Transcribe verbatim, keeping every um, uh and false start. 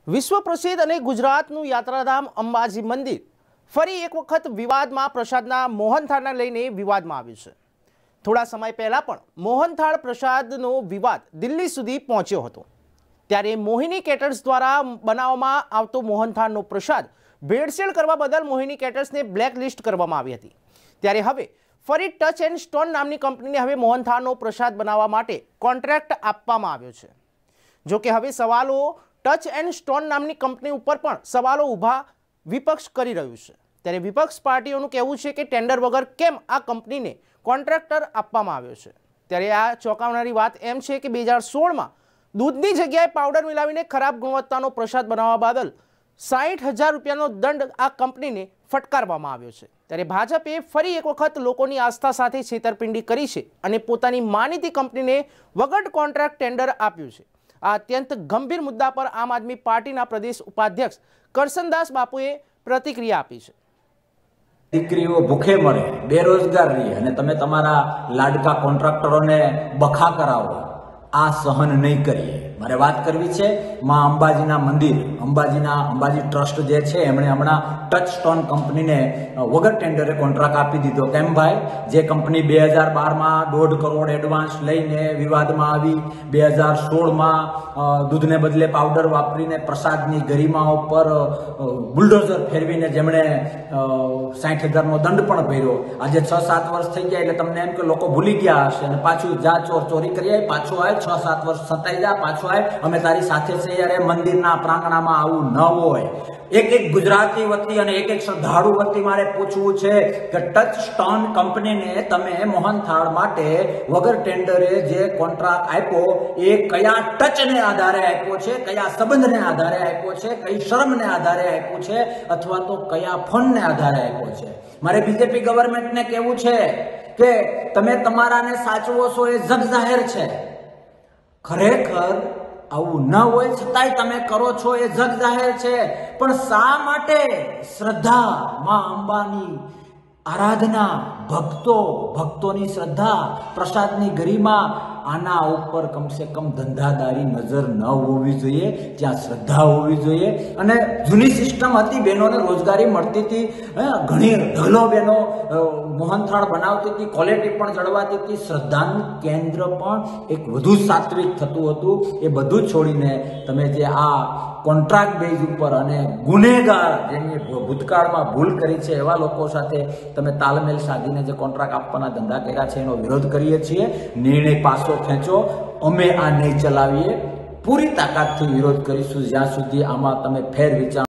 વિશ્વ પ્રસિદ્ધ અને ગુજરાતનું યાત્રાધામ અંબાજી મંદિર ફરી એક વખત વિવાદમાં પ્રસાદના મોહનથાળને લઈને વિવાદમાં આવ્યું છે। થોડા સમય પહેલા પણ મોહનથાળ પ્રસાદનો વિવાદ દિલ્હી સુધી પહોંચ્યો હતો। ત્યારે મોહિની કેટર્સ દ્વારા બનાવવામાં આવતો મોહનથાળનો પ્રસાદ ભેળસેળ કરવા બદલ મોહિની કેટર્સને બ્લેકલિસ્ટ કરવામાં આવી હતી। ત્યારે હવે ફરી ટચ એન્ડ સ્ટોન નામની કંપનીને હવે મોહનથાળનો પ્રસાદ બનાવવા માટે કોન્ટ્રાક્ટ આપવામાં આવ્યો છે। જો કે હવે સવાલો ટચ એન્ડ સ્ટોન નામની કંપની ઉપર પણ સવાલો ઊભા વિપક્ષ કરી રહ્યું છે। ત્યારે વિપક્ષ પાર્ટીઓનું કહેવું છે કે ટેન્ડર વગર કેમ આ કંપનીને કોન્ટ્રાક્ટર આપવામાં આવ્યો છે। ત્યારે આ ચોંકાવનારી વાત એમ છે કે બે હજાર સોળમાં દૂધની જગ્યાએ પાવડર મિલાવીને ખરાબ ગુણવત્તાનો પ્રસાદ બનાવવા બદલ સાઠ હજાર રૂપિયાનો દંડ આ કંપનીને ફટકારવામાં આવ્યો છે। ત્યારે ભાજપે ફરી એક વખત લોકોની આસ્થા સાથે છેતરપિંડી કરી છે અને પોતાની માનીતી કંપનીને વગર કોન્ટ્રાક્ટ ટેન્ડર આપ્યું છે। આ અત્યંત ગંભીર મુદ્દા પર આમ આદમી પાર્ટીના પ્રદેશ ઉપાધ્યક્ષ કરસનદાસ બાપુએ પ્રતિક્રિયા આપી છે। દીકરીઓ ભૂખે મરે, બેરોજગાર રહે અને તમે તમારા લાડકા કોન્ટ્રાક્ટરોને બખા કરાવો, આ સહન નહીં કરીએ। મારે વાત કરવી છે માં અંબાજીના મંદિર, અંબાજીના અંબાજી ટ્રસ્ટ જે છે એમણે હમણાં ટચ સ્ટોન કંપનીને વગર ટેન્ડરે કોન્ટ્રાક્ટ આપી દીધો। કેમ ભાઈ? જે કંપની બે હજાર બારમાં દોઢ કરોડ એડવાન્સ લઈને વિવાદમાં આવી, બે હજાર સોળમાં દૂધને બદલે પાવડર વાપરીને પ્રસાદની ગરિમા ઉપર બુલડોઝર ફેરવીને જેમણે સાઠ હજારનો દંડ પણ ભર્યો, આજે છ સાત વર્ષ થઈ ગયા એટલે તમને એમ કે લોકો ભૂલી ગયા હશે અને પાછું જા ચોર ચોરી કરી આવે, પાછું આવે, છ સાત વર્ષ સતાઈ જા, પાછું અમે તારી સાથે છે યાર। મંદિરના પ્રાંગણામાં આવું ન હોય। એક એક ગુજરાતી વતી અને એક એક શ્રદ્ધાળુ વતી મારે પૂછવું છે કે ટચ સ્ટોન કંપનીને તમે મોહનથાળ માટે વગર ટેન્ડરે જે કોન્ટ્રાક્ટ આપ્યો એ કયા ટચને આધારે આપ્યો છે, કયા સંબંધને આધારે આપ્યો છે, કઈ શરમને આધારે આપ્યો છે અથવા તો કયા ફોનને આધારે આપ્યો છે? મારે બીજેપી ગવર્મેન્ટને કહેવું છે કે તમે તમારાને સાચવો છો એ જગ જાહેર છે। ખરેખર આવું ન હોય છતાંય તમે કરો છો એ જગ જાહેર છે, પણ શા માટે શ્રદ્ધા માં અંબાની આરાધના, ભક્તો ભક્તોની શ્રદ્ધા, પ્રસાદની ગરિમા, આના ઉપર કમસે કમ ધંધાદારી નજર ન હોવી જોઈએ, ત્યાં શ્રદ્ધા હોવી જોઈએ। અને જૂની સિસ્ટમ હતી, બહેનોને રોજગારી મળતી હતી, ઘણી ઢગલો બહેનો મોહનથાળ બનાવતી હતી, ક્વોલિટી પણ જળવાતી હતી, શ્રદ્ધાનું કેન્દ્ર પણ એક વધુ સાત્વિક થતું હતું। એ બધું છોડીને તમે જે આ કોન્ટ્રાક્ટ બેઝ ઉપર અને ગુનેગાર જેની ભૂતકાળમાં ભૂલ કરી છે એવા લોકો સાથે તમે તાલમેલ સાધીને જે કોન્ટ્રાક્ટ આપવાના ધંધા કર્યા છે એનો વિરોધ કરીએ છીએ। નિર્ણય પાસો ખેંચો, અમે આ નહીં ચલાવીએ, પૂરી તાકાતથી વિરોધ કરીશું જ્યાં સુધી આમાં તમે ફેર વિચાર